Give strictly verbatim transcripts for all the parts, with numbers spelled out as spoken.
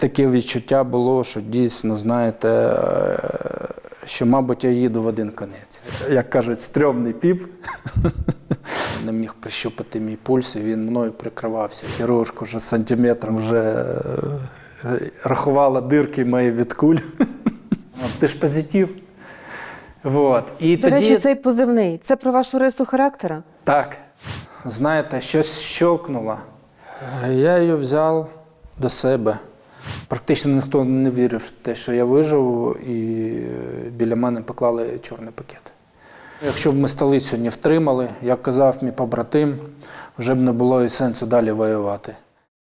таке відчуття було, що дійсно, знаєте, що, мабуть, я їду в один кінець. Як кажуть, стрьомний піп. Не міг прищупати мій пульс, і він мною прикривався. Хірург вже сантиметром вже рахувала дирки мої від куль. Ти ж позитив. Вот. І До тоді... речі, цей позивний – це про вашу рису характера? Так. Знаєте, щось щелкнуло. Я її взяв до себе. Практично ніхто не вірив в те, що я виживу, і біля мене поклали чорний пакет. Якщо б ми столицю не втримали, як казав мій побратим, вже б не було і сенсу далі воювати.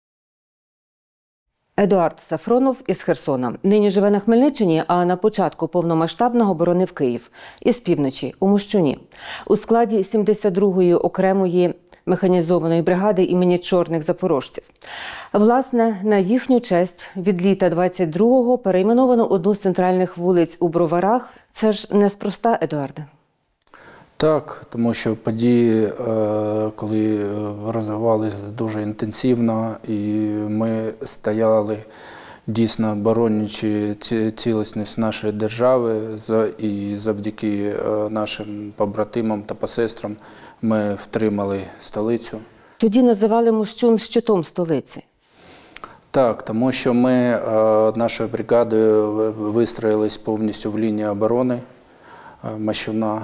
Едуард Сафронов із Херсона. Нині живе на Хмельниччині, а на початку повномасштабного боронив Київ. Із півночі, у Мощуні. У складі сімдесят другої окремої механізованої бригади імені Чорних запорожців. Власне, на їхню честь від літа двадцять другого перейменовано одну з центральних вулиць у Броварах. Це ж неспроста, Едуарде? Так, тому що події, коли розвивалися дуже інтенсивно, і ми стояли, дійсно боронячи цілісність нашої держави, і завдяки нашим побратимам та посестрам ми втримали столицю. Тоді називали Мощун щитом столиці. Так, тому що ми нашою бригадою вистроїлись повністю в лінії оборони Мощуна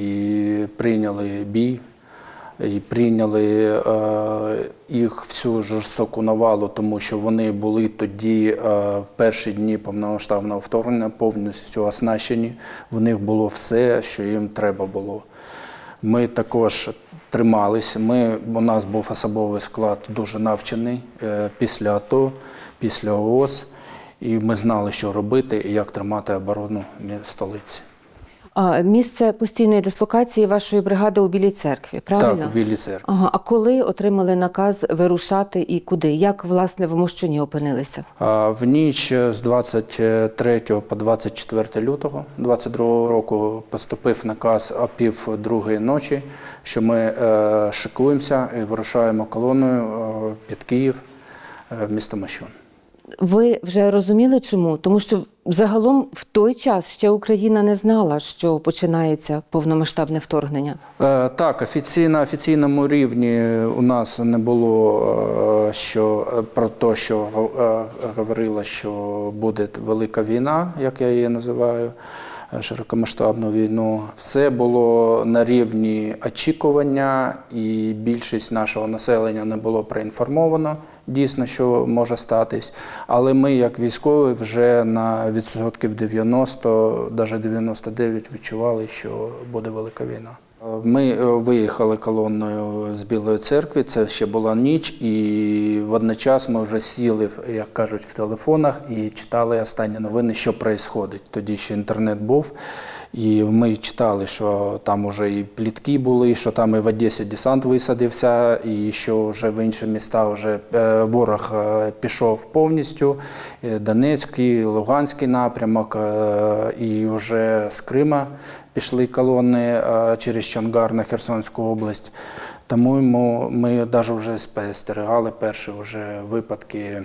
і прийняли бій, і прийняли е, їх всю жорстоку навалу, тому що вони були тоді е, в перші дні повномасштабного вторгнення повністю оснащені, в них було все, що їм треба було. Ми також трималися, ми, у нас був особовий склад дуже навчений е, після АТО, після ООС, і ми знали, що робити і як тримати оборону столиці. А місце постійної дислокації вашої бригади у Білій Церкві, правильно? Так, у Білій Церкві. Ага. А коли отримали наказ вирушати і куди? Як, власне, в Мощуні опинилися? А, в ніч з двадцять третього по двадцять четверте лютого двадцять другого року поступив наказ о пів другої ночі, що ми е, шикуємося і вирушаємо колоною е, під Київ, е, місто Мощун. Ви вже розуміли чому? Тому що загалом в той час ще Україна не знала, що починається повномасштабне вторгнення. Е, так, офіційно, на офіційному рівні у нас не було е, що, про те, що е, говорило, що буде велика війна, як я її називаю, широкомасштабну війну. Все було на рівні очікування, і більшість нашого населення не було проінформовано, дійсно, що може статись. Але ми, як військові, вже на відсотків дев'яносто, навіть дев'яносто дев'ять відчували, що буде велика війна. Ми виїхали колоною з Білої Церкви, це ще була ніч, і водночас ми вже сіли, як кажуть, в телефонах і читали останні новини, що відбувається. Тоді ще інтернет був, і ми читали, що там вже і плітки були, що там і в Одесі десант висадився, і що вже в інші міста вже ворог пішов повністю, Донецький, Луганський напрямок, і вже з Крима пішли колони через Чонгар на Херсонську область. Тому ми навіть вже спостерігали перші вже випадки,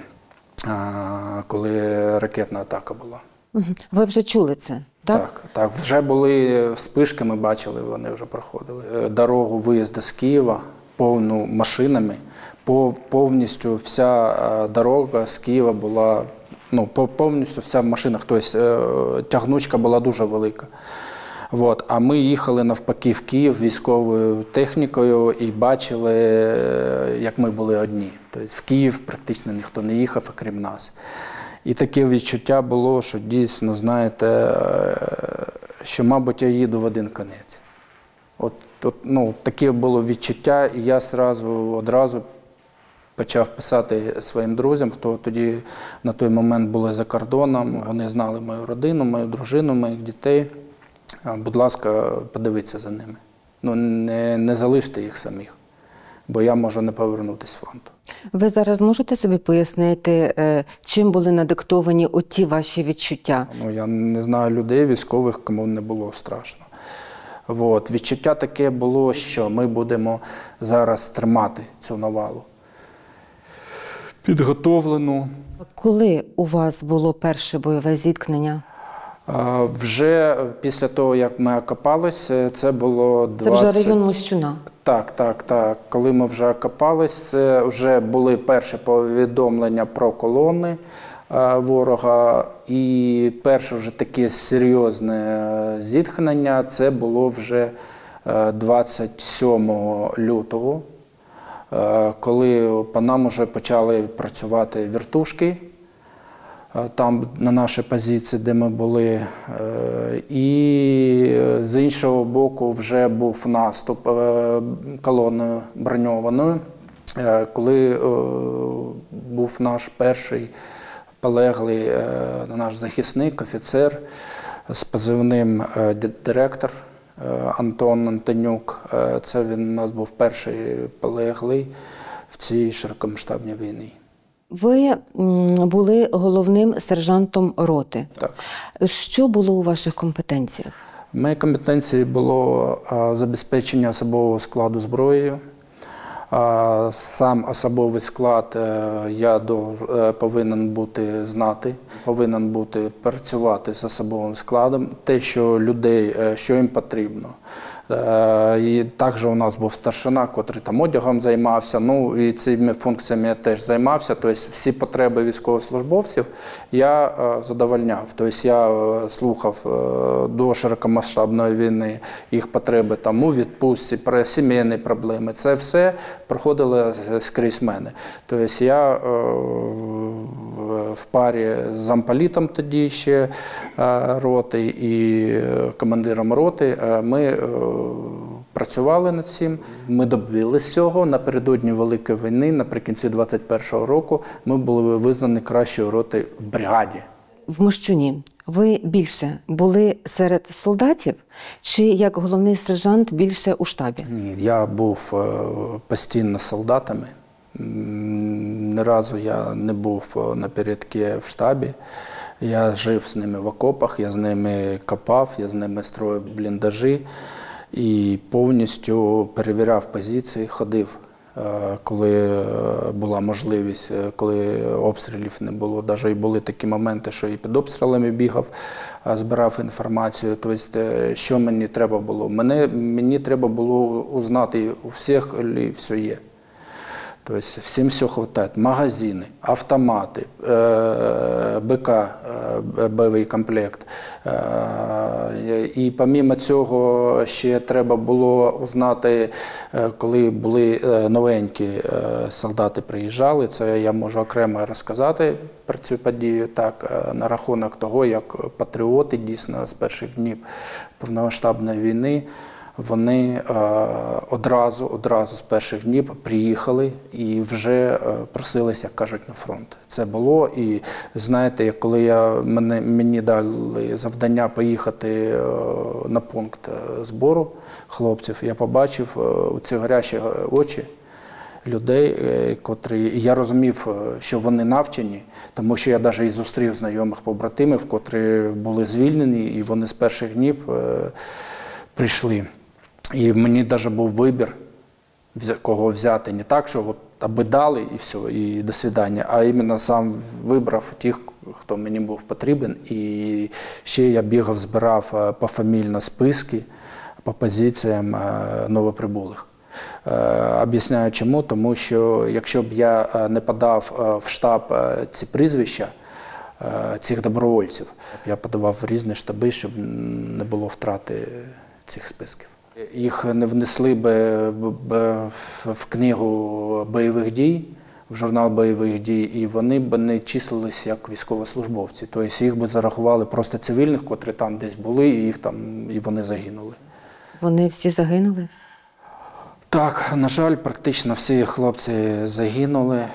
коли ракетна атака була. Ви вже чули це, так? Так, так. Вже були вспишки, ми бачили, вони вже проходили. Дорогу виїзду з Києва, повну машинами, повністю вся дорога з Києва була, ну, повністю вся в машинах, тобто тягнучка була дуже велика. От. А ми їхали навпаки в Київ військовою технікою і бачили, як ми були одні. Тобто в Київ практично ніхто не їхав, окрім нас. І таке відчуття було, що дійсно, знаєте, що, мабуть, я їду в один кінець. От, от, ну, таке було відчуття, і я сразу, одразу почав писати своїм друзям, хто тоді на той момент були за кордоном. Вони знали мою родину, мою дружину, моїх дітей. Будь ласка, подивіться за ними. Ну, не, не залиште їх самих, бо я можу не повернутися з фронту. Ви зараз можете собі пояснити, чим були надиктовані оті ваші відчуття? Ну, я не знаю людей, військових, кому не було страшно. От. Відчуття таке було, що ми будемо зараз тримати цю навалу. Підготовлену. Коли у вас було перше бойове зіткнення? А, Вже після того, як ми окопались, це було двадцять... Це вже район Мощуна? Так, так, так. Коли ми вже окопались, це вже були перші повідомлення про колони е, ворога. І перше вже таке серйозне зіткнення, це було вже е, двадцять сьомого лютого, е, коли по нам вже почали працювати вертушки. Там на нашій позиції, де ми були, і з іншого боку вже був наступ колоною броньованою, коли був наш перший полеглий наш захисник, офіцер з позивним директор Антон Антонюк. Це він у нас був перший полеглий в цій широкомасштабній війні. Ви були головним сержантом роти. Так. Що було у ваших компетенціях? В моїй компетенції було забезпечення особового складу зброєю. Сам особовий склад я повинен бути знати, повинен бути працювати з особовим складом, те, що людей, що їм потрібно. І також у нас був старшина, котрий там одягом займався, ну і цими функціями я теж займався. Тобто всі потреби військовослужбовців я задовольняв. Тобто я слухав до широкомасштабної війни їх потреби там у відпустці, про сімейні проблеми. Це все проходило скрізь мене. Тобто я в парі з замполітом тоді ще роти і командиром роти ми працювали над цим. Ми добились цього. Напередодні Великої війни, наприкінці двадцять першого року, ми були визнані кращою ротою в бригаді. В Мощуні ви більше були серед солдатів чи як головний сержант більше у штабі? Ні, я був постійно з солдатами. Ні разу я не був напередки в штабі. Я жив з ними в окопах, я з ними копав, я з ними строїв бліндажі і повністю перевіряв позиції, ходив, коли була можливість, коли обстрілів не було. Навіть і були такі моменти, що і під обстрілами бігав, збирав інформацію. Тобто, що мені треба було? Мені, мені треба було узнати, у всіх ли все є. Тобто всім все вистачає. Магазини, автомати, БК, бойовий комплект. І помимо цього ще треба було узнати, коли були новенькі солдати приїжджали, це я можу окремо розказати про цю подію, так, на рахунок того, як патріоти дійсно з перших днів повномасштабної війни вони одразу, одразу з перших днів приїхали і вже просилися, як кажуть, на фронт. Це було. І знаєте, коли я, мене, мені дали завдання поїхати на пункт збору хлопців, я побачив у ці гарячі очі людей, котрі, я розумів, що вони навчені, тому що я навіть і зустрів знайомих побратимів, котрі були звільнені, і вони з перших днів прийшли. І мені навіть був вибір, кого взяти. Не так, що от аби дали і все, і до свидання, а іменно сам вибрав тих, хто мені був потрібен. І ще я бігав, збирав пофамільно списки по позиціям новоприбулих. Об'ясняю чому, тому що якщо б я не подав в штаб ці прізвища цих добровольців, я подавав в різні штаби, щоб не було втрати цих списків. Їх не внесли б в книгу бойових дій, в журнал бойових дій, і вони б не числились як військовослужбовці. Тобто їх би зарахували просто цивільних, котрі там десь були, і їх там, і вони загинули. Вони всі загинули? Так, на жаль, практично всі хлопці загинули.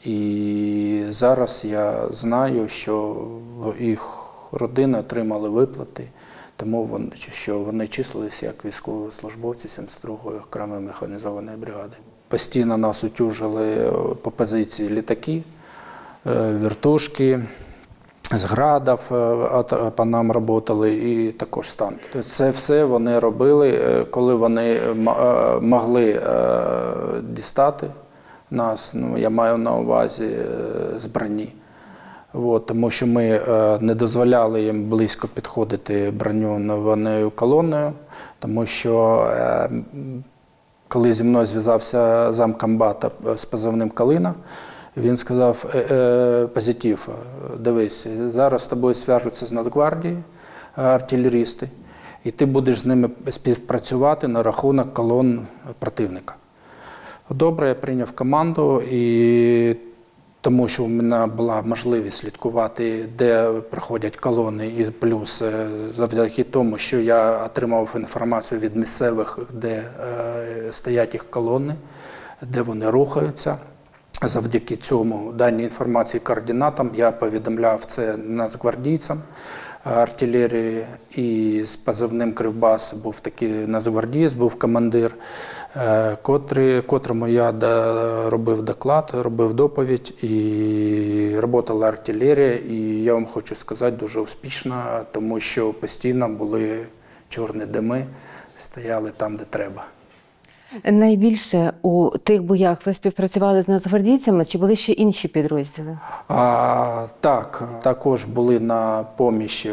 І зараз я знаю, що їх родини отримали виплати, тому вони, що вони числилися як військовослужбовці сімдесят другої окремої механізованої бригади. Постійно нас утюжили по позиції літаки, вертушки, з градів по нам працювали і також танки. Це все вони робили, коли вони могли дістати нас, ну, я маю на увазі з броні. От, тому що ми е, не дозволяли їм близько підходити броньованою колоною, тому що е, коли зі мною зв'язався замкомбата з позивним «Калина», він сказав: е, е, позитив, дивись, зараз з тобою зв'яжуться з Нацгвардії артилерісти, і ти будеш з ними співпрацювати на рахунок колон противника. Добре, я прийняв команду, і тому що у мене була можливість слідкувати, де проходять колони, і плюс завдяки тому, що я отримав інформацію від місцевих, де е, стоять їх колони, де вони рухаються. Завдяки цьому, даній інформації, координатам, я повідомляв це нацгвардійцям артилерії, і з позивним «Кривбас» був такий нацгвардієць, був командир, котрий, котрому я робив доклад, робив доповідь, і працювала артилерія, і я вам хочу сказати, дуже успішно, тому що постійно були чорні дими, стояли там, де треба. Найбільше у тих боях ви співпрацювали з нацгвардійцями, чи були ще інші підрозділи? А, так, також були на поміч,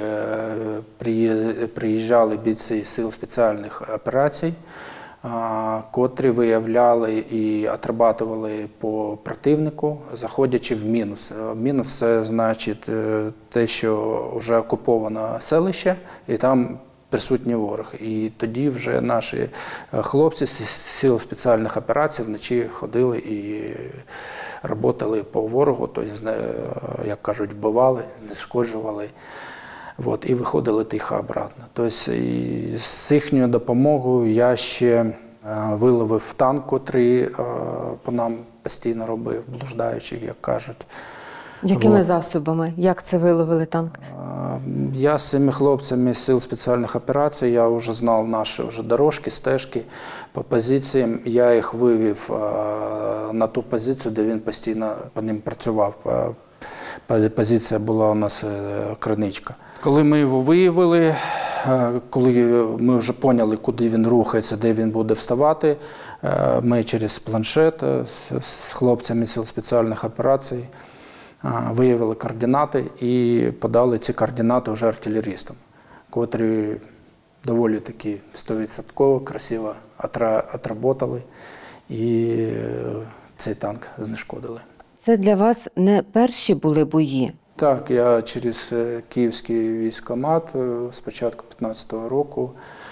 приїжджали бійці сил спеціальних операцій, а, котрі виявляли і отрабатували по противнику, заходячи в мінус. Мінус – це значить те, що вже окуповане селище, і там присутній ворог. І тоді вже наші хлопці з сил спеціальних операцій вночі ходили і працювали по ворогу, тобто, як кажуть, вбивали, знешкоджували, от, і виходили тихо обратно. Тобто, і з їхньою допомогою я ще виловив танк, котрий по нам постійно робив, блуждаючий, як кажуть. Якими Вот. засобами? Як це виловили танк? Я з цими хлопцями з сил спеціальних операцій, я вже знав наші вже дорожки, стежки по позиціям. Я їх вивів на ту позицію, де він постійно по ним працював. Позиція була у нас Криничка. Коли ми його виявили, коли ми вже поняли, куди він рухається, де він буде вставати, ми через планшет з хлопцями сил спеціальних операцій виявили координати і подали ці координати вже артилерістам, котрі доволі таки сто відсотків красиво отработали і цей танк знешкодили. Це для вас не перші були бої? Так, я через Київський військкомат з початку п'ятнадцятого року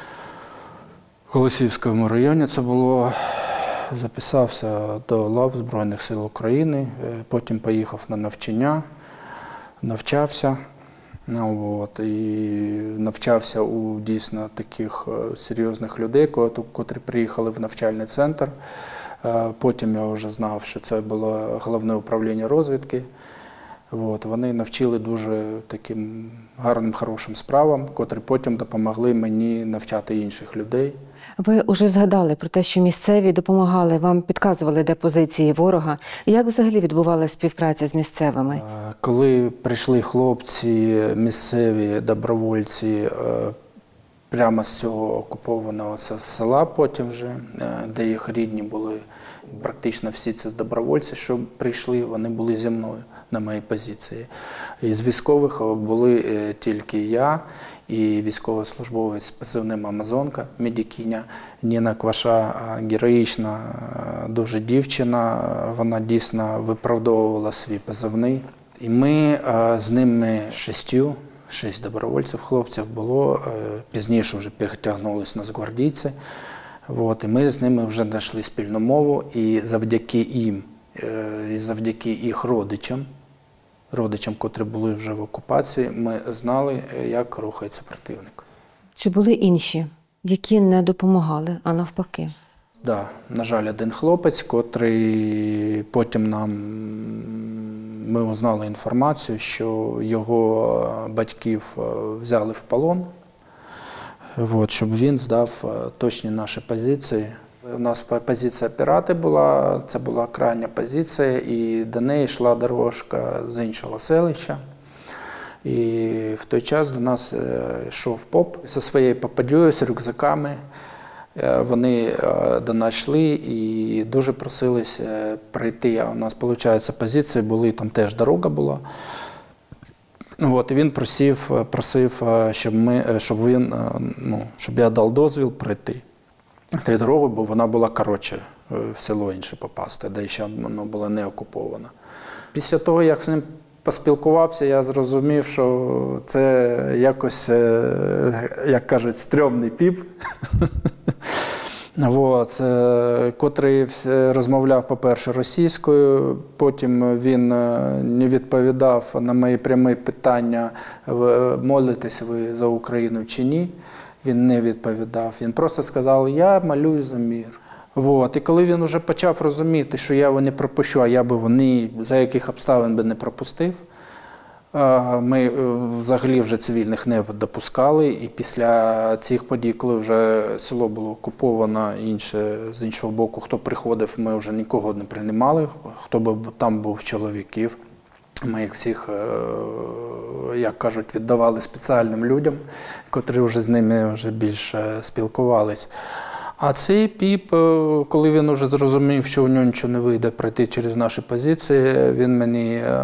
в Голосіївському районі це було. Записався до лав Збройних сил України, потім поїхав на навчання, навчався, ну, от, і навчався у дійсно таких серйозних людей, котрі приїхали в навчальний центр. Потім я вже знав, що це було головне управління розвідки. От, вони навчили дуже таким гарним, хорошим справам, котрі потім допомогли мені навчати інших людей. Ви вже згадали про те, що місцеві допомагали, вам підказували, де позиції ворога. Як взагалі відбувалася співпраця з місцевими? Коли прийшли хлопці, місцеві добровольці, прямо з цього окупованого села потім вже, де їх рідні були, практично всі ці добровольці, що прийшли, вони були зі мною на моїй позиції. Із військових були тільки я і військовослужбовець з позивним «Амазонка», медикиня Ніна Кваша, героїчна дуже дівчина, вона дійсно виправдовувала свій позивний. І ми з ними шістю, шість добровольців, хлопців було, пізніше вже підтягнулись нацгвардійці. От, і ми з ними вже знайшли спільну мову, і завдяки їм, і завдяки їх родичам, родичам, котрі були вже в окупації, ми знали, як рухається противник. Чи були інші, які не допомагали, а навпаки? Так, да, на жаль, один хлопець, котрий потім нам, ми узнали інформацію, що його батьків взяли в полон. От, щоб він здав точні наші позиції. У нас позиція пірати була, це була крайня позиція, і до неї йшла дорожка з іншого селища. І в той час до нас йшов поп зі своєю попадьою, з рюкзаками. Вони до нас йшли і дуже просились прийти. У нас, виходить, позиції були, там теж дорога була. От, і він просив, просив щоб, ми, щоб, він, ну, щоб я дав дозвіл пройти тією дорогою, бо вона була коротше в село інше попасти, де ще воно було не окуповано. Після того, як з ним поспілкувався, я зрозумів, що це якось, як кажуть, стрьомний піп, от, котрий розмовляв, по-перше, російською, потім він не відповідав на мої прямі питання, молитесь ви за Україну чи ні. Він не відповідав. Він просто сказав, я молюсь за мир. От. І коли він вже почав розуміти, що я його не пропущу, а я би вони за яких обставин би не пропустив, ми взагалі вже цивільних не допускали. І після цих подій, коли вже село було окуповано, інше, з іншого боку, хто приходив, ми вже нікого не приймали, хто б там був чоловіків. Ми їх всіх, як кажуть, віддавали спеціальним людям, котрі вже з ними вже більше спілкувались. А цей піп, коли він вже зрозумів, що у нього нічого не вийде пройти через наші позиції, він мені е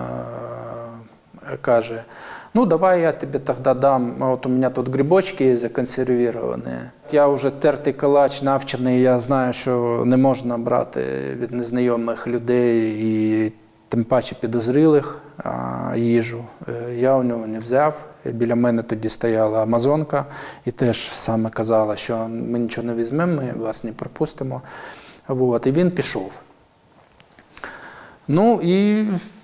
каже, ну давай я тобі тоді дам, от у мене тут грибочки законсервіровані. Я вже тертий калач навчений, я знаю, що не можна брати від незнайомих людей і тим паче підозрілих їжу. Я у нього не взяв. Біля мене тоді стояла амазонка і теж саме казала, що ми нічого не візьмемо, ми вас не пропустимо. От. І він пішов. Ну і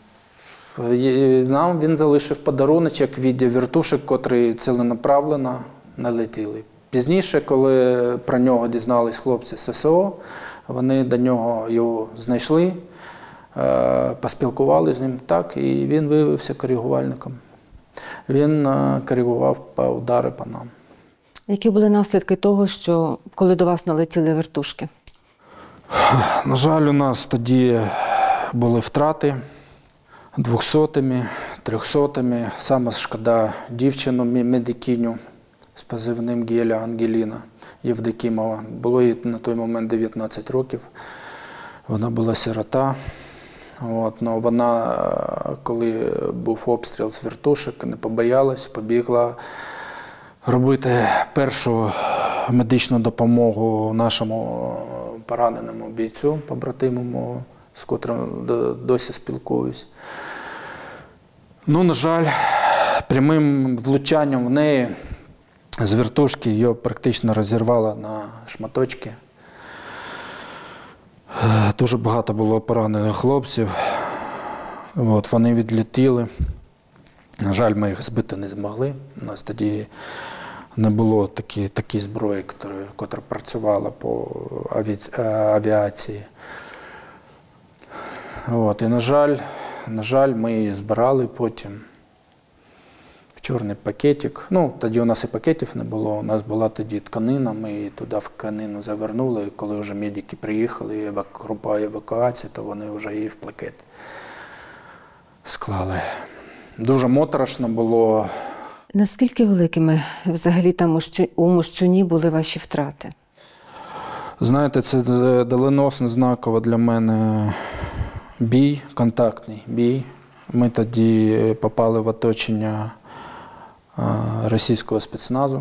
нам він залишив подаруночок в віді вертушек, котрі ціленаправленно налетіли. Пізніше, коли про нього дізнались хлопці з ССО, вони до нього його знайшли, поспілкувалися з ним, так, і він виявився коригувальником. Він коригував удари по нам. Які були наслідки того, що коли до вас налетіли вертушки? На жаль, у нас тоді були втрати двохсотими, трьохсотими. Саме шкода дівчину, медикиню з позивним Геля Ангеліна Євдокімова. Було їй на той момент дев'ятнадцять років. Вона була сирота. От, но вона, коли був обстріл з вертушек, не побоялась, побігла робити першу медичну допомогу нашому пораненому бійцю, побратиму, з котрим досі спілкуюсь. Ну, на жаль, прямим влучанням в неї з вертушки її практично розірвало на шматочки. Дуже багато було поранених хлопців. От, вони відлетіли. На жаль, ми їх збити не змогли. У нас тоді не було такі, такі зброї, яка працювала по авіації. От, і, на жаль, на жаль, ми її збирали потім в чорний пакетик. Ну, тоді у нас і пакетів не було, у нас була тоді тканина, ми її туди в тканину завернули, і коли вже медики приїхали, група евакуації, то вони вже її в пакет склали. Дуже моторошно було. Наскільки великими взагалі там у Мощуні були ваші втрати? Знаєте, це доленосно знаково для мене бій, контактний бій. Ми тоді попали в оточення російського спецназу.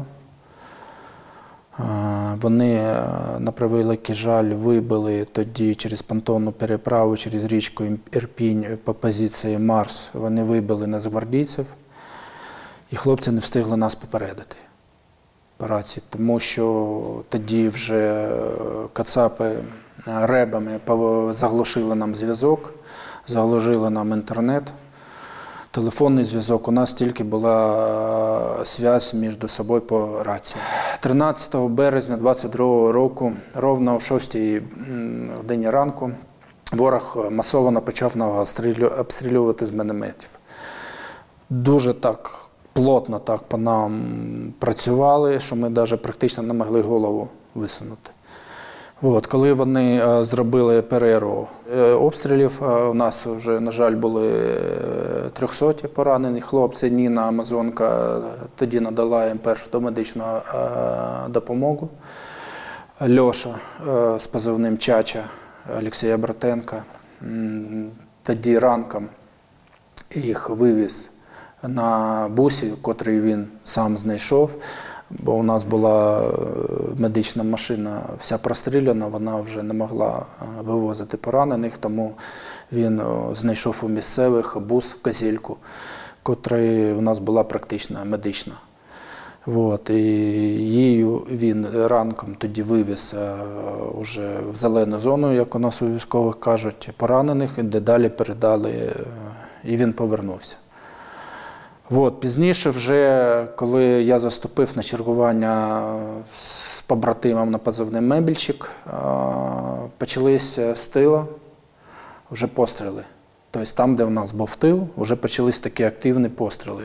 Вони, на превеликий жаль, вибили тоді через понтонну переправу, через річку Ірпінь по позиції Марс. Вони вибили нацгвардійців, і хлопці не встигли нас попередити по рації, тому що тоді вже кацапи ребами заглушили нам зв'язок, заглушили нам інтернет. Телефонний зв'язок, у нас тільки була зв'язь між собою по рації. тринадцятого березня двадцять другого року, ровно о шостій годині ранку, ворог масово почав нас обстрілювати з мінометів. Дуже так плотно так по нам працювали, що ми навіть практично не могли голову висунути. От, коли вони а, зробили перерву обстрілів, а, у нас вже, на жаль, були трьохсоті поранені хлопці. Ніна Амазонка тоді надала їм першу домедичну а, допомогу. Льоша а, з позивним Чача Олексія Братенка тоді ранком їх вивіз на бусі, котрий він сам знайшов. Бо у нас була медична машина вся простріляна, вона вже не могла вивозити поранених, тому він знайшов у місцевих бус «Козельку», котрий у нас була практично медична. От, і її він ранком тоді вивіз уже в зелену зону, як у нас у військових кажуть, поранених, де далі передали, і він повернувся. От, пізніше вже, коли я заступив на чергування з побратимом на позивний «Мебельщик», почалися з тила вже постріли. Тобто там, де у нас був тил, вже почалися такі активні постріли.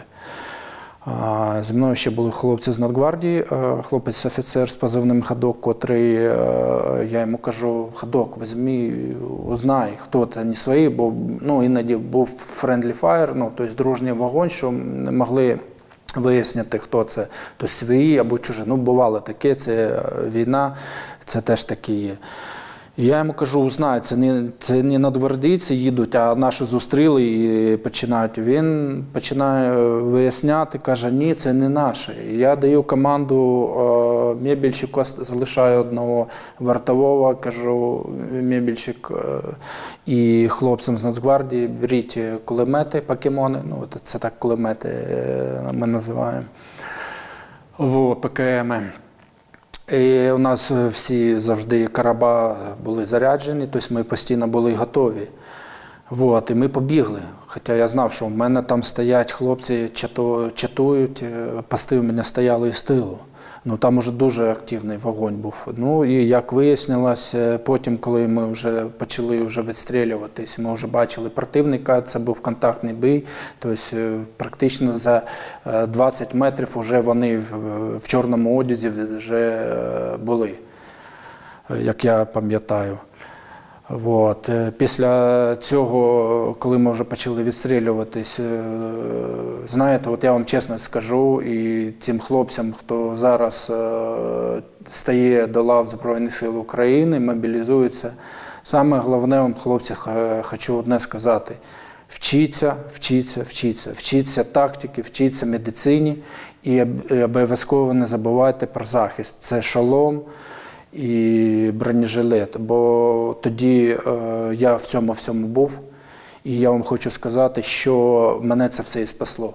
Зі мною ще були хлопці з Нацгвардії, хлопець-офіцер з позивним «Ходок», котрий, я йому кажу: «Ходок, візьми, узнай, хто це, не свої», бо ну, іноді був friendly fire, ну, тобто дружній вогонь, що не могли вияснити, хто це, то свої або чужі. Ну, бувало таке, це війна, це теж такі є. І я йому кажу: узнай, це не, це не нацгвардійці їдуть, а наші зустріли і починають. Він починає виясняти, каже: ні, це не наші. І я даю команду е, Мебельщику, залишаю одного вартового, кажу: Мебельщик е, і хлопцям з Нацгвардії: беріть кулемети, покемони, ну це так кулемети е, ми називаємо, в Пе Ке Еми. І у нас всі завжди короба були заряджені, тобто ми постійно були готові. От, і ми побігли. Хоча я знав, що в мене там стоять хлопці, чатують, пости у мене стояли із тилу. Ну, там уже дуже активний вогонь був. Ну, і як вияснилось, потім, коли ми вже почали вже відстрілюватись, ми вже бачили противника, це був контактний бій, тобто практично за двадцять метрів вже вони в, в чорному одязі вже були, як я пам'ятаю. От. Після цього, коли ми вже почали відстрілюватись, знаєте, от я вам чесно скажу, і тим хлопцям, хто зараз стає до лав Збройних сил України, мобілізується, саме головне вам, хлопці, хочу одне сказати: вчіться, вчіться, вчіться, вчіться тактики, вчіться медицині і обов'язково не забувайте про захист. Це шолом і бронежилет, бо тоді е, я в цьому всьому був, і я вам хочу сказати, що мене це все і спасло.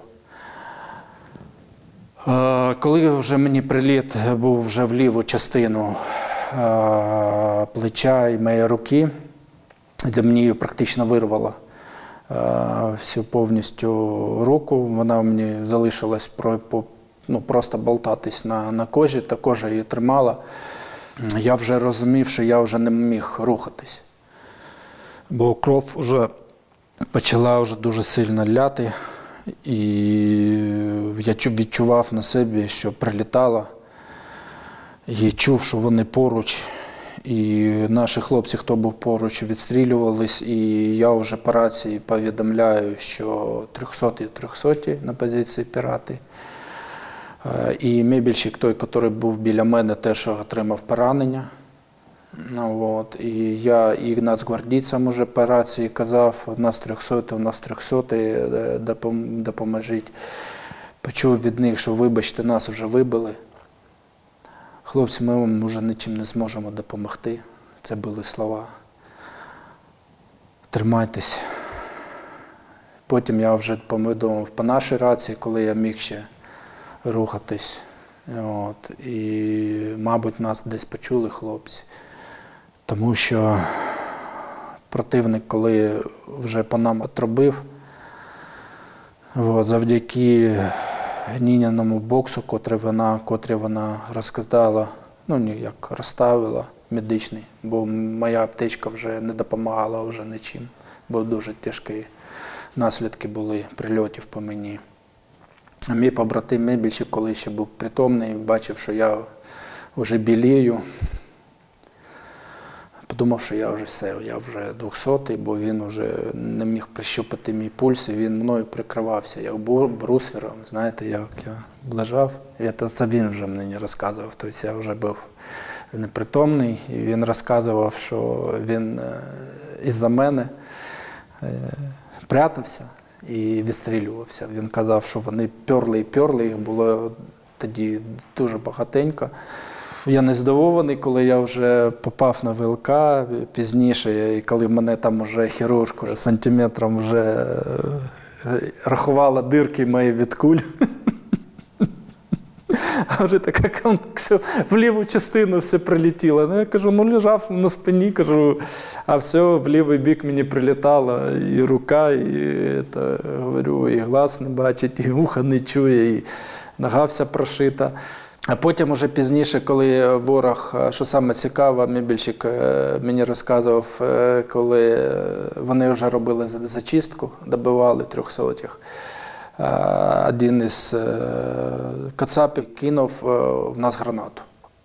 Е, коли вже мені приліт був вже в ліву частину е, плеча і моєї руки, де мені її практично вирвало е, всю повністю руку, вона мені залишилась про, по, ну, просто болтатись на, на кожі, та кожа її тримала. Я вже розумів, що я вже не міг рухатись, бо кров вже почала вже дуже сильно ляти, і я відчував на собі, що прилітало, і чув, що вони поруч, і наші хлопці, хто був поруч, відстрілювались, і я вже по рації повідомляю, що трьохсоті трьохсоті на позиції пірати. І Мебельщик, той, який був біля мене, теж отримав поранення. От. І я і нацгвардійцям уже по рації казав: у нас трьохсоті, у нас трьохсоті, допоможіть. Почув від них, що вибачте, нас вже вибили. Хлопці, ми вам вже нічим не зможемо допомогти. Це були слова. Тримайтесь. Потім я вже повідомив по нашій рації, коли я міг ще рухатись. От. І, мабуть, нас десь почули хлопці. Тому що противник, коли вже по нам отробив, от, завдяки Ніняному боксу, котрий вона, котрий вона розказала, ну, ніяк розставила, медичний, бо моя аптечка вже не допомагала вже нічим, бо дуже тяжкі наслідки були прильотів по мені. А мій побратим Мебельщик, коли ще був притомний, бачив, що я вже білію, подумав, що я вже все, я вже двохсотий, бо він вже не міг прищупати мій пульс, і він мною прикривався, як брусвером, знаєте, як я лежав. І це він вже мені розказував, тобто я вже був непритомний, і він розказував, що він із-за мене прятався. і відстрілювався. Він казав, що вони перли і перли, їх було тоді дуже багатенько. Я не здивований, коли я вже попав на ВЛК пізніше, і коли мене там вже хірург вже сантиметром вже рахувала дирки мої від куль. А вже така все, в ліву частину все прилетіло. Ну, я кажу, ну лежав на спині, кажу, а все, в лівий бік мені прилітало, і рука, і, це, говорю, і глаз не бачить, і ухо не чує, і нога вся прошита. А потім уже пізніше, коли ворог, що саме цікаво, мебельщик мені розказував, коли вони вже робили зачистку, добивали трьохсотих. Один із кацапів кинув в нас гранату.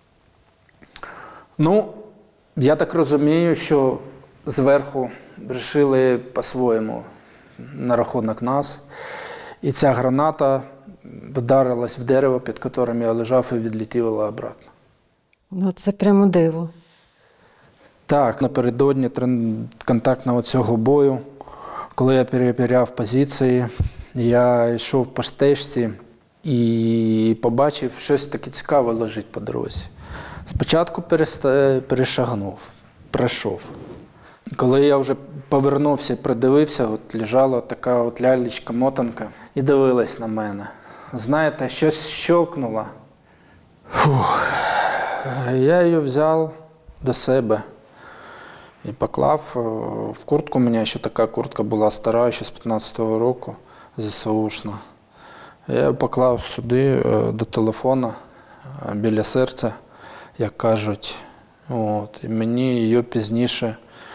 Ну, я так розумію, що зверху вирішили по-своєму на рахунок нас. І ця граната вдарилась в дерево, під яким я лежав, і відлетіла обратно. Ну, це прямо диво. Так, напередодні контактного цього бою, коли я перевіряв позиції, я йшов по стежці і побачив, щось таке цікаве лежить по дорозі. Спочатку перешагнув, пройшов. Коли я вже повернувся і придивився, от лежала така от лялечка-мотанка і дивилась на мене. Знаєте, щось щелкнуло. Фух. Я її взяв до себе і поклав в куртку. У мене ще така куртка була стара, ще з п'ятнадцятого року, ЗСУшна. Я її поклав сюди, до телефона, біля серця, як кажуть. От. І мені її пізніше,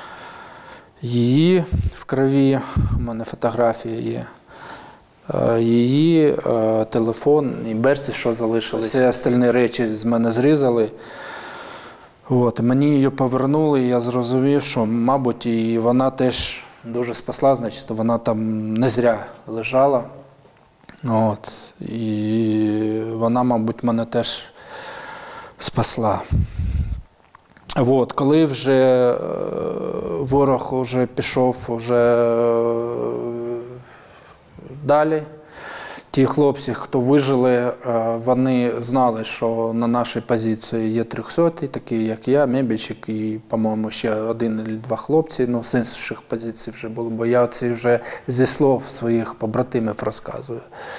її в крові, у мене фотографія є, її телефон і берці, що залишилися. Всі остальні речі з мене зрізали. От, мені її повернули, і я зрозумів, що, мабуть, і вона теж дуже спасла, значить, вона там не зря лежала. От, і вона, мабуть, мене теж спасла. От, коли вже ворог вже пішов вже далі, ті хлопці, хто вижили, вони знали, що на нашій позиції є трьохсоті, такі як я, мебельщик і, по-моєму, ще один або два хлопці, ну, з інших позицій вже було, бо я це вже зі слов своїх побратимів розказую.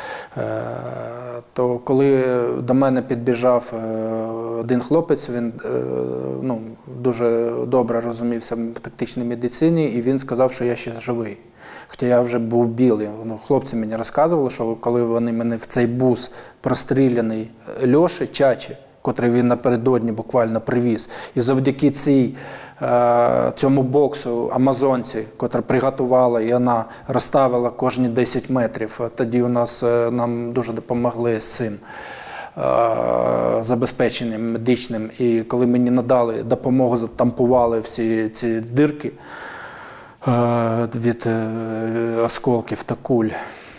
То коли до мене підбіжав один хлопець, він ну, дуже добре розумівся в тактичній медицині, і він сказав, що я ще живий. Хоча я вже був білий. Ну, хлопці мені розказували, що коли вони мене в цей бус простріляний Льоші Чачі, котрий він напередодні буквально привіз, і завдяки цій, цьому боксу амазонці, котра приготувала, і вона розставила кожні десять метрів, тоді у нас, нам дуже допомогли з цим забезпеченням медичним. І коли мені надали допомогу, затампували всі ці дирки від осколків та куль.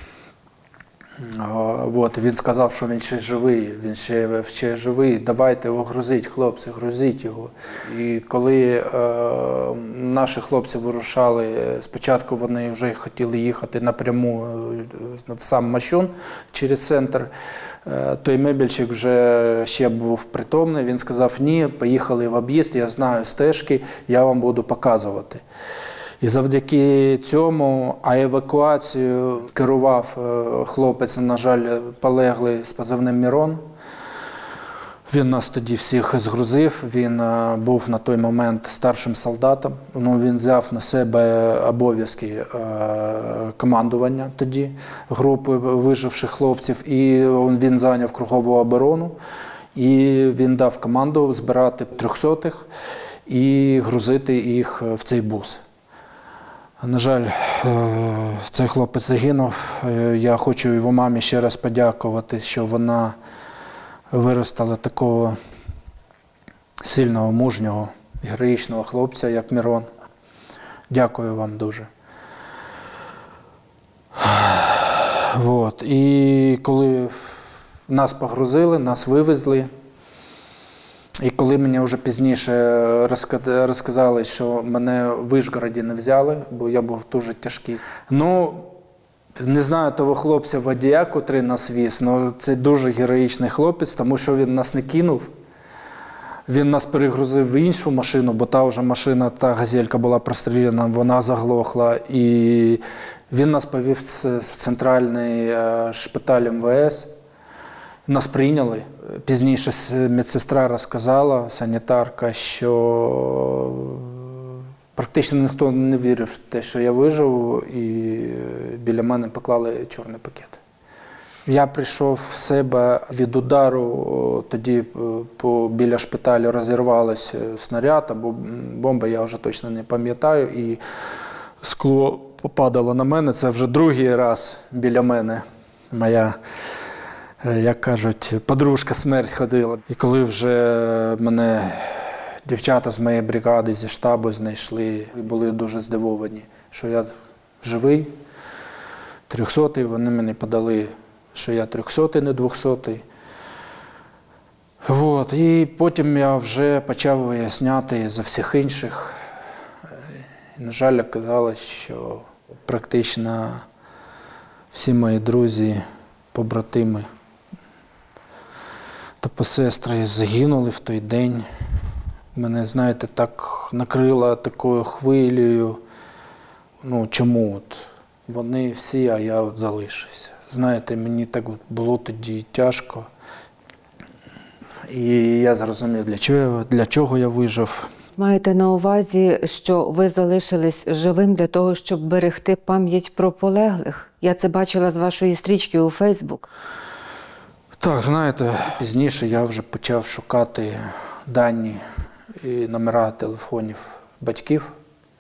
От, він сказав, що він ще живий, він ще, ще живий, давайте його грузить, хлопці, грузіть його. І коли е, наші хлопці вирушали, спочатку вони вже хотіли їхати напряму в сам Мощун через центр, е, той мебельщик вже ще був притомний, він сказав, ні, поїхали в об'їзд, я знаю стежки, я вам буду показувати. І завдяки цьому, а евакуацію керував хлопець, на жаль, полеглий з позивним Мірон. Він нас тоді всіх згрузив, він був на той момент старшим солдатом. Ну, він взяв на себе обов'язки командування тоді, групи виживших хлопців, і він зайняв кругову оборону. І він дав команду збирати трьохсотих і грузити їх в цей бус. На жаль, цей хлопець загинув. Я хочу його мамі ще раз подякувати, що вона виростала такого сильного, мужнього, героїчного хлопця, як Мірон. Дякую вам дуже. Вот. І коли нас погрузили, нас вивезли, і коли мені вже пізніше розказали, що мене в Вишгороді не взяли, бо я був дуже тяжкий. Ну, Не знаю того хлопця-водія, котрий нас віз, але це дуже героїчний хлопець, тому що він нас не кинув. Він нас перегрузив в іншу машину, бо та вже машина, та газелька була простріляна, вона заглохла. І він нас повів в центральний шпиталь ем ве ес. Нас прийняли. Пізніше медсестра розказала, санітарка, що практично ніхто не вірив в те, що я вижив, і біля мене поклали чорний пакет. Я прийшов в себе від удару, тоді по, біля шпиталю розірвалася снаряд або бомба, я вже точно не пам'ятаю, і скло попадало на мене. Це вже другий раз біля мене моя, як кажуть, подружка смерть ходила. І коли вже мене дівчата з моєї бригади, зі штабу знайшли, і були дуже здивовані, що я живий, трьохсотий, вони мені подали, що я трьохсотий, не двохсотий. От. І потім я вже почав виясняти за всіх інших. І, на жаль, оказалось, що практично всі мої друзі, побратими та посестри загинули в той день. Мене, знаєте, так накрило такою хвилею. Ну, чому от? Вони всі, а я от залишився. Знаєте, мені так було тоді тяжко. І я зрозумів, для чого, для чого я вижив. Маєте на увазі, що ви залишились живим для того, щоб берегти пам'ять про полеглих? Я це бачила з вашої стрічки у Фейсбук. Так, знаєте, пізніше я вже почав шукати дані і номера телефонів батьків.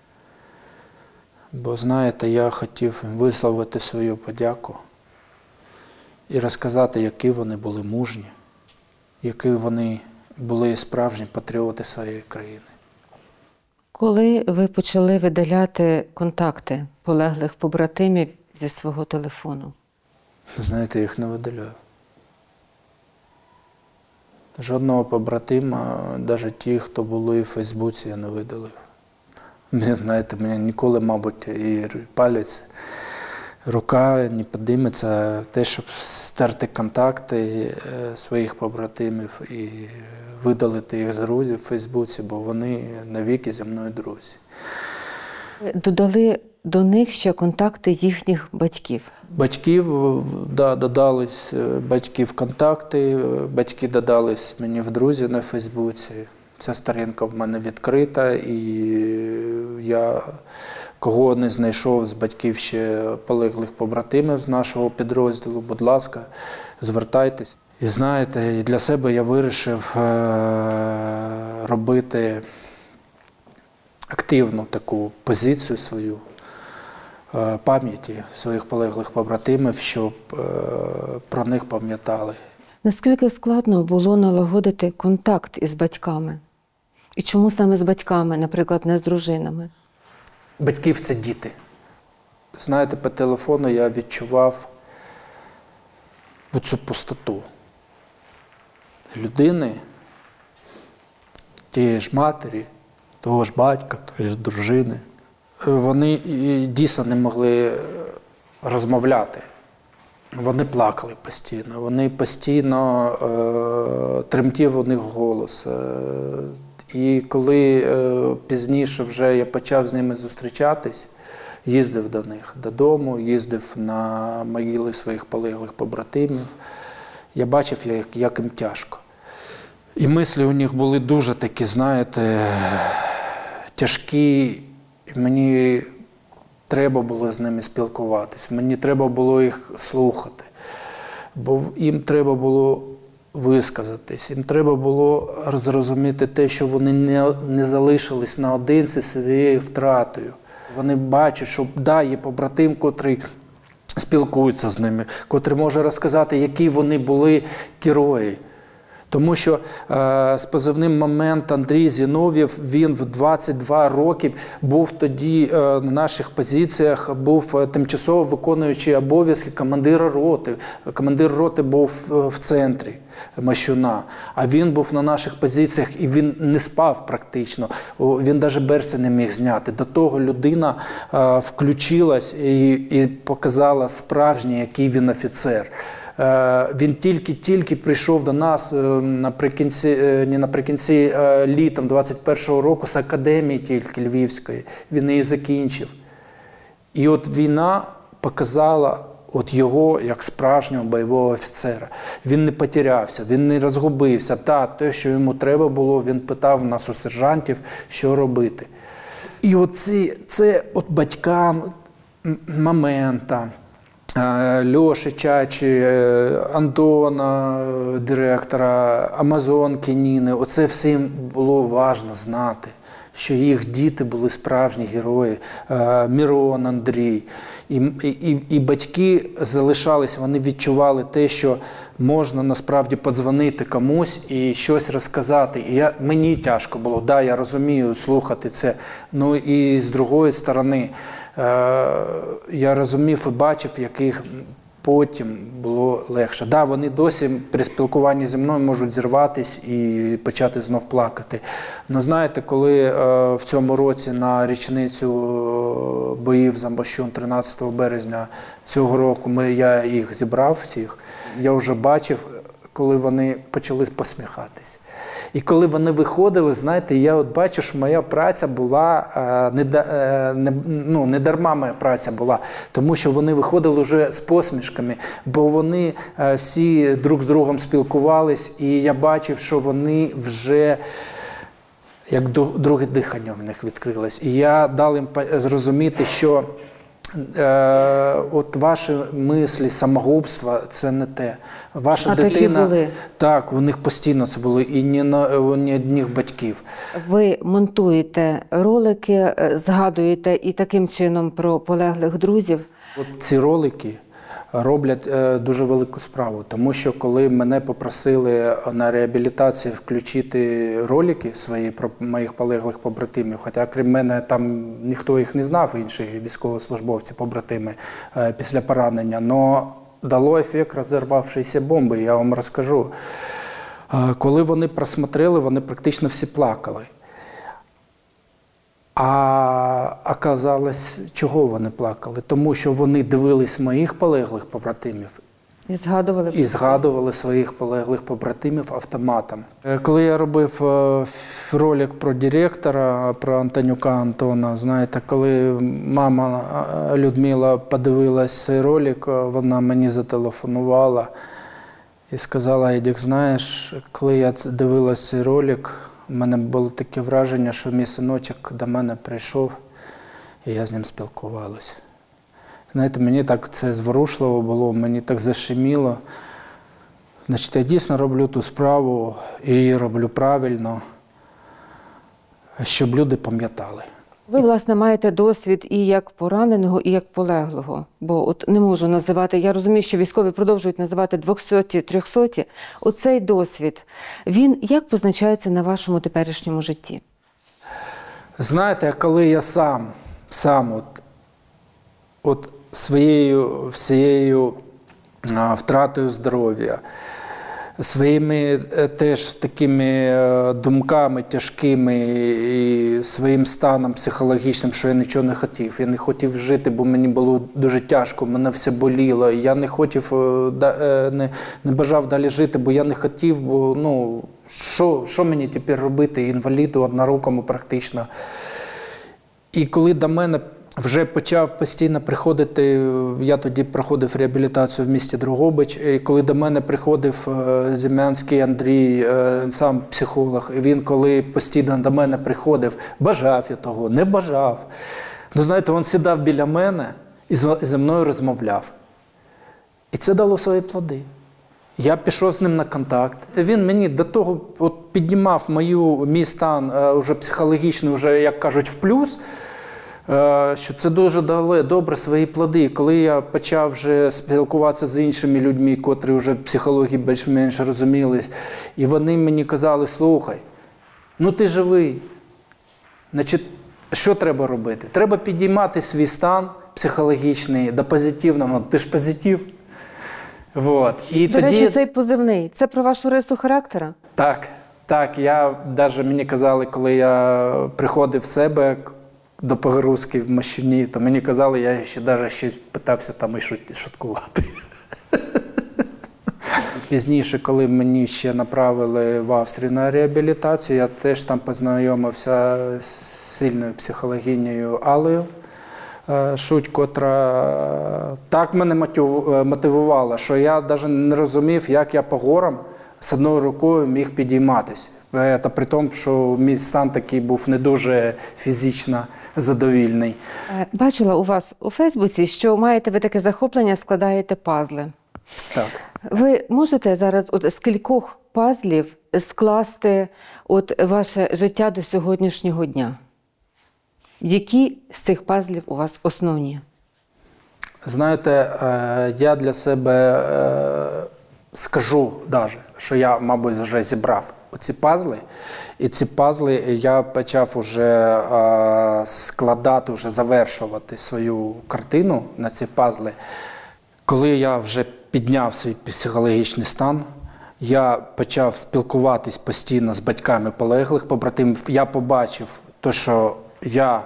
Бо, знаєте, я хотів висловити свою подяку і розказати, які вони були мужні, які вони були справжні патріоти своєї країни. Коли ви почали видаляти контакти полеглих побратимів зі свого телефону? Знаєте, я їх не видаляю. Жодного побратима, навіть ті, хто були в Фейсбуці, я не видалив. Знаєте, мені ніколи, мабуть, і палець, рука не підійметься те, щоб стерти контакти своїх побратимів і видалити їх з друзів в Фейсбуці, бо вони навіки зі мною друзі. Додали до них ще контакти їхніх батьків? Батьків, да, додались батьків контакти, батьки додались мені в друзі на Фейсбуці. Ця сторінка в мене відкрита, і я кого не знайшов з батьків ще полеглих побратимів з нашого підрозділу, будь ласка, звертайтесь. І знаєте, для себе я вирішив робити активну таку позицію свою, пам'яті своїх полеглих побратимів, щоб про них пам'ятали. Наскільки складно було налагодити контакт із батьками? І чому саме з батьками, наприклад, не з дружинами? Батьків – це діти. Знаєте, по телефону я відчував оцю пустоту людини, тієї ж матері, того ж батька, тієї ж дружини. Вони дійсно не могли розмовляти. Вони плакали постійно, вони постійно е, тремтів у них голос. Е, і коли е, пізніше вже я почав з ними зустрічатись, їздив до них додому, їздив на могили своїх полеглих побратимів, я бачив, як, як їм тяжко. І мислі у них були дуже такі, знаєте, тяжкі. І мені треба було з ними спілкуватись, мені треба було їх слухати, бо їм треба було висказатись, їм треба було зрозуміти те, що вони не, не залишились наодинці своєю втратою. Вони бачать, що да, є побратим, котрий спілкується з ними, котрий може розказати, які вони були герої. Тому що е, з позивним «Момент» Андрій Зінов'єв, він в двадцять два роки був тоді е, на наших позиціях, був тимчасово виконуючий обов'язки командира роти. Командир роти був в центрі Мощуна, а він був на наших позиціях і він не спав практично. Він навіть берця не міг зняти. До того людина е, включилась і, і показала справжній, який він офіцер. Він тільки-тільки прийшов до нас наприкінці, не наприкінці літом двадцять першого року з академії тільки Львівської. Він її закінчив. І от війна показала от його як справжнього бойового офіцера. Він не потерявся, він не розгубився. Та, те, що йому треба було, він питав нас у сержантів, що робити. І оці, це от батькам момента, Льоші Чачі, Антона, директора, Амазонки Ніни. Оце все їм було важливо знати, що їх діти були справжні герої. Мірон Андрій. І, і, і батьки залишались, вони відчували те, що можна насправді подзвонити комусь і щось розказати. І я, мені тяжко було, да, я розумію слухати це. Ну і з другої сторони, я розумів і бачив, яких потім було легше. Да, вони досі при спілкуванні зі мною можуть зірватися і почати знов плакати. Но знаєте, коли в цьому році на річницю боїв за Мощун тринадцятого березня цього року ми, я їх зібрав всіх, я вже бачив, коли вони почали посміхатись. І коли вони виходили, знаєте, я от бачу, що моя праця була, не, не, ну, не дарма моя праця була, тому що вони виходили вже з посмішками, бо вони всі друг з другом спілкувались, і я бачив, що вони вже, як друге дихання в них відкрилось. І я дав їм зрозуміти, що Е, от ваші мислі, самогубства – це не те. Ваша а дитина, такі були? Так, у них постійно це було, і ні на ні одних батьків. Ви монтуєте ролики, згадуєте і таким чином про полеглих друзів? От ці ролики роблять е, дуже велику справу, тому що коли мене попросили на реабілітації включити ролики свої про моїх полеглих побратимів, хоча крім мене там ніхто їх не знав, інші військовослужбовці, побратими е, після поранення, но дало ефект розірвавшоїся бомби, я вам розкажу. Е, коли вони просмотрели, вони практично всі плакали. А оказалось, чого вони плакали? Тому що вони дивились моїх полеглих побратимів і згадували, і згадували своїх полеглих побратимів автоматом. Коли я робив ролик про директора, про Антонюка Антона, знаєте, коли мама Людмила подивилась цей ролик, вона мені зателефонувала і сказала: Едік, знаєш, коли я дивилась цей ролик, у мене було таке враження, що мій синочок до мене прийшов, і я з ним спілкувалася. Знаєте, мені так це зворушливо було, мені так зашеміло. Значить, я дійсно роблю ту справу і її роблю правильно, щоб люди пам'ятали. Ви, власне, маєте досвід і як пораненого, і як полеглого. Бо от не можу називати, я розумію, що військові продовжують називати двохсоті, трьохсоті. Оцей досвід, він як позначається на вашому теперішньому житті? Знаєте, коли я сам, сам от, от своєю всією а, втратою здоров'я, своїми теж такими думками тяжкими і своїм станом психологічним, що я нічого не хотів. Я не хотів жити, бо мені було дуже тяжко, мене все боліло. Я не хотів, не, не бажав далі жити, бо я не хотів, бо, ну, що, що мені тепер робити, інваліду однорукому практично. І коли до мене вже почав постійно приходити, я тоді проходив реабілітацію в місті Дрогобич, і коли до мене приходив Зім'янський Андрій, сам психолог, і він коли постійно до мене приходив, бажав я того, не бажав. Ну, знаєте, він сідав біля мене і зі мною розмовляв. І це дало свої плоди. Я пішов з ним на контакт. Він мені до того от піднімав мою, мій стан уже психологічний, вже, як кажуть, в плюс. що це дуже дало добре свої плоди. Коли я почав вже спілкуватися з іншими людьми, котрі вже психології більш-менш розумілись, і вони мені казали, слухай, ну ти живий, значить, що треба робити? Треба підіймати свій стан психологічний до позитивного, ти ж позитив. Вот. І До тоді... речі, цей позивний, це про вашу рису характера? Так, так, я, навіть мені казали, коли я приходив в себе, до погрузки в Мощуні, то мені казали, я ще навіть ще питався там і шуткувати. Пізніше, коли мені ще направили в Австрію на реабілітацію, я теж там познайомився з сильною психологинею Аллою Шуть, котра так мене мотивувала, що я навіть не розумів, як я по горам з одною рукою міг підійматися. Це при тому, що мій стан такий був не дуже фізично задовільний. Бачила у вас у Фейсбуці, що маєте ви таке захоплення, складаєте пазли. Так. Ви можете зараз от з кількох пазлів скласти от ваше життя до сьогоднішнього дня? Які з цих пазлів у вас основні? Знаєте, я для себе скажу навіть, що я, мабуть, вже зібрав оці пазли. І ці пазли я почав вже складати, вже завершувати свою картину на ці пазли. Коли я вже підняв свій психологічний стан, я почав спілкуватись постійно з батьками полеглих побратимів. Я побачив те, що я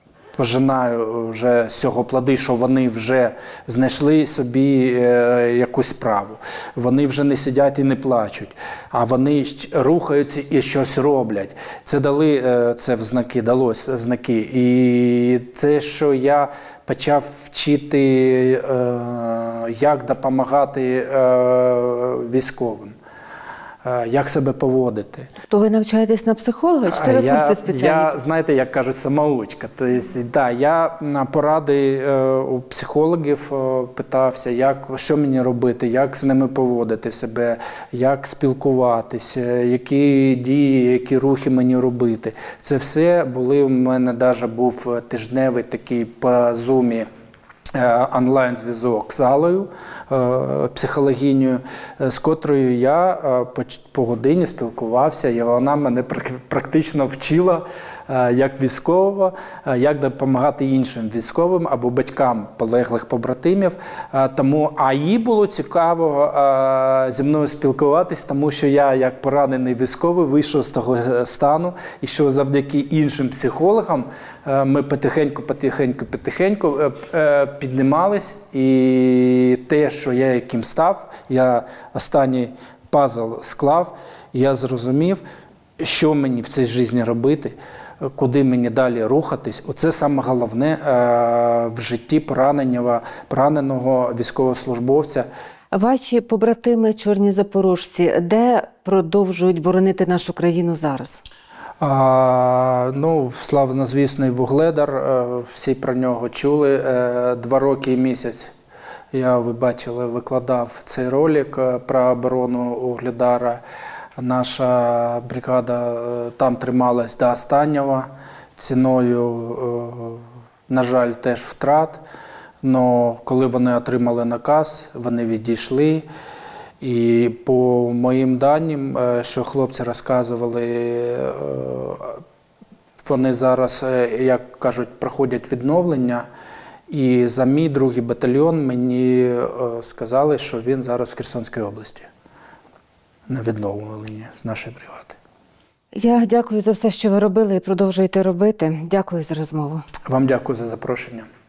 пожинаю вже з цього плоди, що вони вже знайшли собі е, якусь справу. Вони вже не сидять і не плачуть, а вони рухаються і щось роблять. Це дали е, це в знаки, далося в знаки. І це, що я почав вчити, е, як допомагати е, військовим. Як себе поводити. То ви навчаєтесь на психолога, чи це ви курси спеціальні? Я, знаєте, як кажуть, самоучка. Тобто, да, я на поради е, у психологів е, питався, як, що мені робити, як з ними поводити себе, як спілкуватися, які дії, які рухи мені робити. Це все були, у мене навіть був тижневий такий по зумі онлайн-зв'язок з Аллою, психологинею, з котрою я по годині спілкувався, і вона мене практично вчила, як військового, як допомагати іншим військовим або батькам полеглих побратимів. Тому, а їй було цікаво зі мною спілкуватись, тому що я, як поранений військовий, вийшов з того стану, і що завдяки іншим психологам ми потихеньку, потихеньку, потихеньку піднімались, і те, що я яким став, я останній пазл склав, і я зрозумів, що мені в цій житті робити, куди мені далі рухатись. Оце саме головне в житті пораненого, пораненого військовослужбовця. Ваші побратими чорні запорожці, де продовжують боронити нашу країну зараз? А, ну, славнозвісний Вугледар, всі про нього чули. Два роки і місяць я, ви бачили, викладав цей ролик про оборону Вугледара. Наша бригада там трималась до останнього, ціною, на жаль, теж втрат. Але коли вони отримали наказ, вони відійшли. І по моїм даним, що хлопці розказували, вони зараз, як кажуть, проходять відновлення. І за мій другий батальйон мені сказали, що він зараз в Херсонській області на відновленні з нашої бригади. Я дякую за все, що ви робили і продовжуєте робити. Дякую за розмову. Вам дякую за запрошення.